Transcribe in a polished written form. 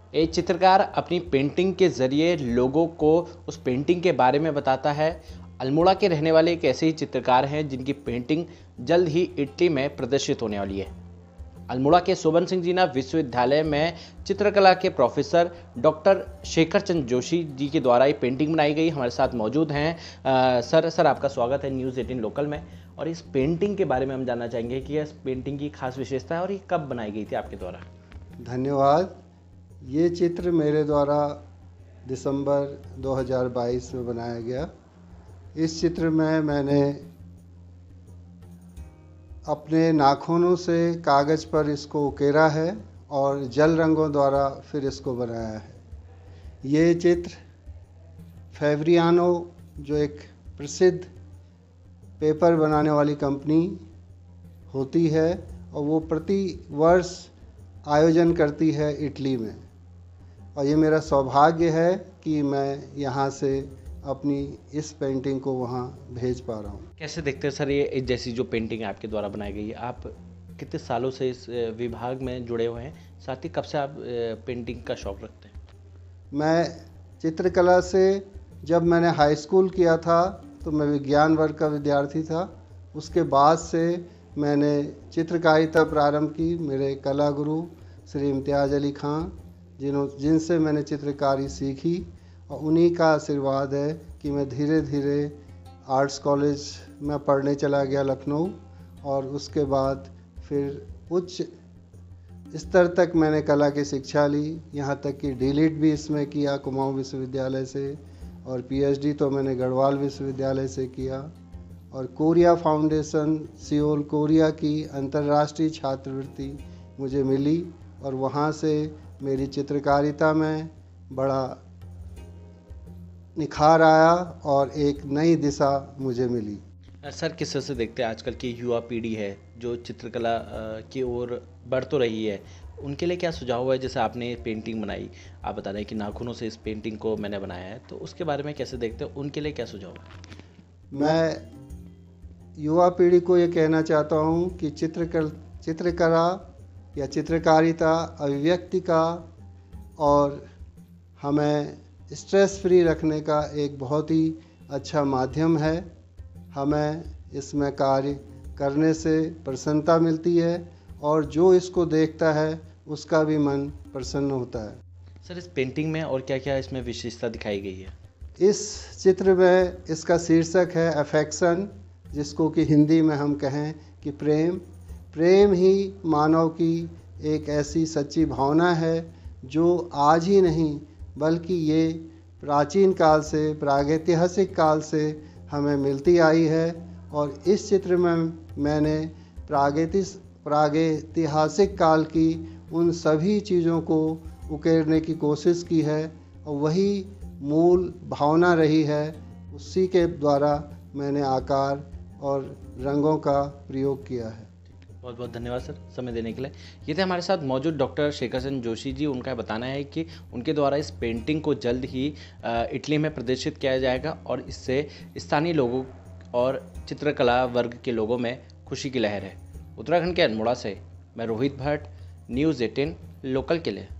एक चित्रकार अपनी पेंटिंग के ज़रिए लोगों को उस पेंटिंग के बारे में बताता है। अल्मोड़ा के रहने वाले एक ऐसे ही चित्रकार हैं जिनकी पेंटिंग जल्द ही इटली में प्रदर्शित होने वाली है। अल्मोड़ा के शोभन सिंह जीना विश्वविद्यालय में चित्रकला के प्रोफेसर डॉक्टर शेखर चंद जोशी जी के द्वारा ये पेंटिंग बनाई गई। हमारे साथ मौजूद हैं सर आपका स्वागत है न्यूज़ 18 लोकल में। और इस पेंटिंग के बारे में हम जानना चाहेंगे कि इस पेंटिंग की खास विशेषता है और ये कब बनाई गई थी आपके द्वारा। धन्यवाद। ये चित्र मेरे द्वारा दिसंबर 2022 में बनाया गया। इस चित्र में मैंने अपने नाखूनों से कागज़ पर इसको उकेरा है और जल रंगों द्वारा फिर इसको बनाया है। ये चित्र फेब्रियानो जो एक प्रसिद्ध पेपर बनाने वाली कंपनी होती है और वो प्रति वर्ष आयोजन करती है इटली में, और ये मेरा सौभाग्य है कि मैं यहाँ से अपनी इस पेंटिंग को वहाँ भेज पा रहा हूँ। कैसे देखते हैं सर ये जैसी जो पेंटिंग आपके द्वारा बनाई गई है, आप कितने सालों से इस विभाग में जुड़े हुए हैं, साथ ही कब से आप पेंटिंग का शौक़ रखते हैं? मैं चित्रकला से जब मैंने हाई स्कूल किया था तो मैं विज्ञान वर्ग का विद्यार्थी था। उसके बाद से मैंने चित्रकारिता प्रारंभ की। मेरे कला गुरु श्री इम्तियाज़ अली खां जिनसे मैंने चित्रकारी सीखी, और उन्हीं का आशीर्वाद है कि मैं धीरे धीरे आर्ट्स कॉलेज में पढ़ने चला गया लखनऊ, और उसके बाद फिर उच्च स्तर तक मैंने कला की शिक्षा ली। यहाँ तक कि डीलिट भी इसमें किया कुमाऊं विश्वविद्यालय से, और पीएचडी तो मैंने गढ़वाल विश्वविद्यालय से किया। और कोरिया फाउंडेशन सियोल कोरिया की अंतर्राष्ट्रीय छात्रवृत्ति मुझे मिली, और वहाँ से मेरी चित्रकारिता में बड़ा निखार आया और एक नई दिशा मुझे मिली। सर किस तरह से देखते हैं आजकल की युवा पीढ़ी है जो चित्रकला की ओर बढ़ तो रही है, उनके लिए क्या सुझाव है? जैसे आपने पेंटिंग बनाई, आप बता रहे हैं कि नाखूनों से इस पेंटिंग को मैंने बनाया है, तो उसके बारे में कैसे देखते हैं, उनके लिए क्या सुझाव है? मैं युवा पीढ़ी को ये कहना चाहता हूँ कि चित्रकला या चित्रकारिता अभिव्यक्ति का और हमें स्ट्रेस फ्री रखने का एक बहुत ही अच्छा माध्यम है। हमें इसमें कार्य करने से प्रसन्नता मिलती है, और जो इसको देखता है उसका भी मन प्रसन्न होता है। सर इस पेंटिंग में और क्या क्या इसमें विशेषता दिखाई गई है? इस चित्र में इसका शीर्षक है अफेक्शन, जिसको कि हिंदी में हम कहें कि प्रेम ही मानव की एक ऐसी सच्ची भावना है जो आज ही नहीं बल्कि ये प्राचीन काल से, प्रागैतिहासिक काल से हमें मिलती आई है। और इस चित्र में मैंने प्रागैतिहासिक काल की उन सभी चीज़ों को उकेरने की कोशिश की है, और वही मूल भावना रही है। उसी के द्वारा मैंने आकार और रंगों का प्रयोग किया है। बहुत बहुत धन्यवाद सर समय देने के लिए। ये थे हमारे साथ मौजूद डॉक्टर शेखर चंद जोशी जी। उनका बताना है कि उनके द्वारा इस पेंटिंग को जल्द ही इटली में प्रदर्शित किया जाएगा, और इससे स्थानीय लोगों और चित्रकला वर्ग के लोगों में खुशी की लहर है। उत्तराखंड के अल्मोड़ा से मैं रोहित भट्ट, न्यूज़ 18 लोकल के लिए।